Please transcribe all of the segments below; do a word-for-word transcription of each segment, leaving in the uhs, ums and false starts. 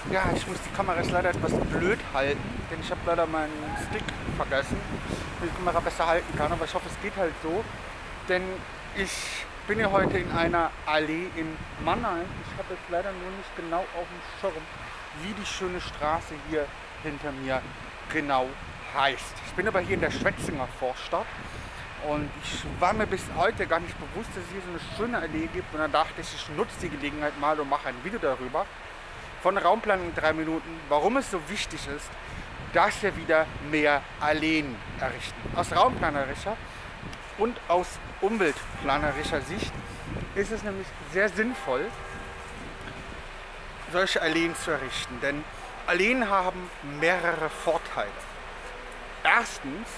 Ja, ich muss die Kamera jetzt leider etwas blöd halten, denn ich habe leider meinen Stick vergessen, damit die Kamera besser halten kann, aber ich hoffe, es geht halt so, denn ich bin ja heute in einer Allee in Mannheim. Ich habe jetzt leider nur nicht genau auf dem Schirm, wie die schöne Straße hier hinter mir genau heißt. Ich bin aber hier in der Schwetzinger Vorstadt und ich war mir bis heute gar nicht bewusst, dass es hier so eine schöne Allee gibt, und dann dachte ich, ich nutze die Gelegenheit mal und mache ein Video darüber. Von Raumplanung in drei Minuten, warum es so wichtig ist, dass wir wieder mehr Alleen errichten. Aus raumplanerischer und aus umweltplanerischer Sicht ist es nämlich sehr sinnvoll, solche Alleen zu errichten, denn Alleen haben mehrere Vorteile. Erstens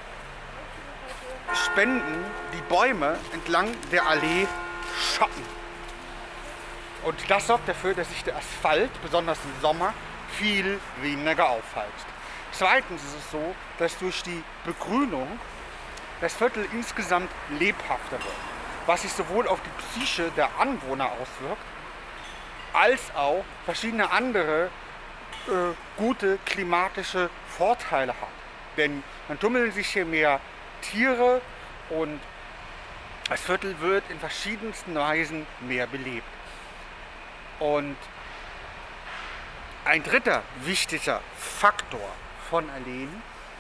spenden die Bäume entlang der Allee Schatten. Und das sorgt dafür, dass sich der Asphalt, besonders im Sommer, viel weniger aufheizt. Zweitens ist es so, dass durch die Begrünung das Viertel insgesamt lebhafter wird, was sich sowohl auf die Psyche der Anwohner auswirkt, als auch verschiedene andere äh, gute klimatische Vorteile hat. Denn dann tummeln sich hier mehr Tiere und das Viertel wird in verschiedensten Weisen mehr belebt. Und ein dritter wichtiger Faktor von Alleen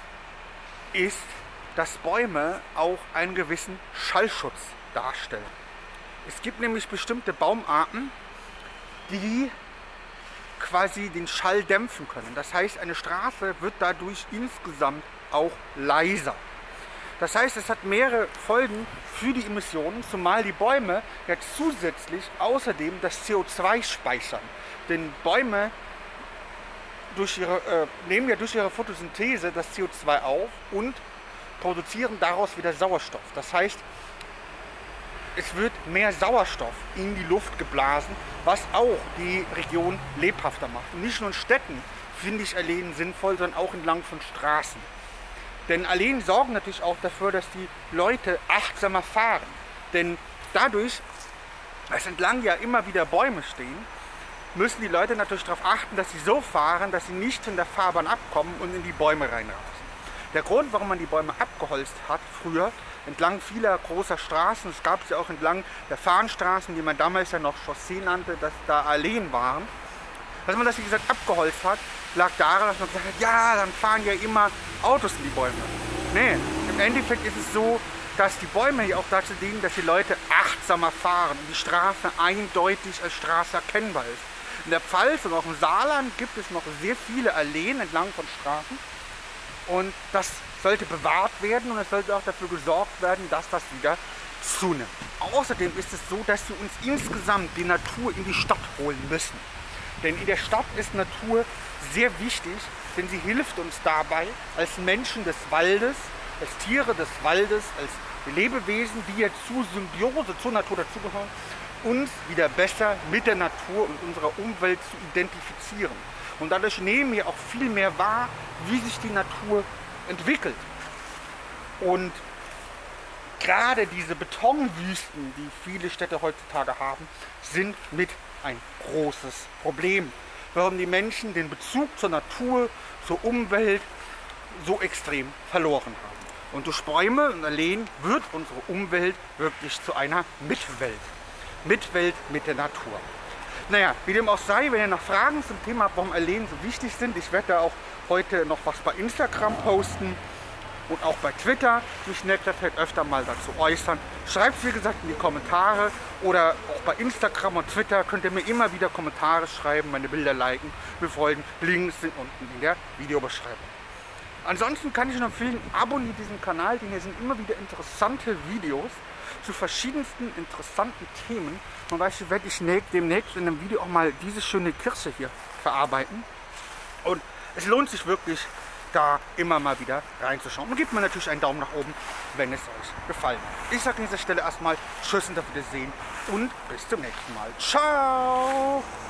ist, dass Bäume auch einen gewissen Schallschutz darstellen. Es gibt nämlich bestimmte Baumarten, die quasi den Schall dämpfen können. Das heißt, eine Straße wird dadurch insgesamt auch leiser. Das heißt, es hat mehrere Folgen für die Emissionen, zumal die Bäume ja zusätzlich außerdem das C O zwei speichern. Denn Bäume durch ihre, äh, nehmen ja durch ihre Photosynthese das C O zwei auf und produzieren daraus wieder Sauerstoff. Das heißt, es wird mehr Sauerstoff in die Luft geblasen, was auch die Region lebhafter macht. Und nicht nur in Städten finde ich Alleen sinnvoll, sondern auch entlang von Straßen. Denn Alleen sorgen natürlich auch dafür, dass die Leute achtsamer fahren. Denn dadurch, dass entlang ja immer wieder Bäume stehen, müssen die Leute natürlich darauf achten, dass sie so fahren, dass sie nicht von der Fahrbahn abkommen und in die Bäume reinrasen. Der Grund, warum man die Bäume abgeholzt hat, früher, entlang vieler großer Straßen, es gab sie auch entlang der Fahnenstraßen, die man damals ja noch Chaussee nannte, dass da Alleen waren, dass man das, wie gesagt, abgeholzt hat, lag daran, dass man gesagt hat, ja, dann fahren ja immer Autos in die Bäume. Nee, im Endeffekt ist es so, dass die Bäume hier auch dazu dienen, dass die Leute achtsamer fahren und die Straße eindeutig als Straße erkennbar ist. In der Pfalz und auch im Saarland gibt es noch sehr viele Alleen entlang von Straßen und das sollte bewahrt werden und es sollte auch dafür gesorgt werden, dass das wieder zunimmt. Außerdem ist es so, dass wir uns insgesamt die Natur in die Stadt holen müssen. Denn in der Stadt ist Natur sehr wichtig, denn sie hilft uns dabei, als Menschen des Waldes, als Tiere des Waldes, als Lebewesen, die ja zur Symbiose, zur Natur dazugehören, uns wieder besser mit der Natur und unserer Umwelt zu identifizieren. Und dadurch nehmen wir auch viel mehr wahr, wie sich die Natur entwickelt. Und gerade diese Betonwüsten, die viele Städte heutzutage haben, sind mit ein großes Problem, warum die Menschen den Bezug zur Natur, zur Umwelt so extrem verloren haben. Und durch Bäume und Alleen wird unsere Umwelt wirklich zu einer Mitwelt. Mitwelt mit der Natur. Naja, wie dem auch sei, wenn ihr noch Fragen zum Thema habt, warum Alleen so wichtig sind, ich werde da auch heute noch was bei Instagram posten und auch bei Twitter mich in nächster Zeit öfter mal dazu äußern. Schreibt, wie gesagt, in die Kommentare oder auch bei Instagram und Twitter könnt ihr mir immer wieder Kommentare schreiben, meine Bilder liken, mir folgen. Links sind unten in der Videobeschreibung. Ansonsten kann ich nur empfehlen, abonniert diesen Kanal, denn hier sind immer wieder interessante Videos zu verschiedensten interessanten Themen. Zum Beispiel werde ich demnächst in einem Video auch mal diese schöne Kirsche hier verarbeiten. Und es lohnt sich wirklich, da immer mal wieder reinzuschauen. Und gebt mir natürlich einen Daumen nach oben, wenn es euch gefallen hat. Ich sage an dieser Stelle erstmal Tschüss und auf Wiedersehen und bis zum nächsten Mal. Ciao!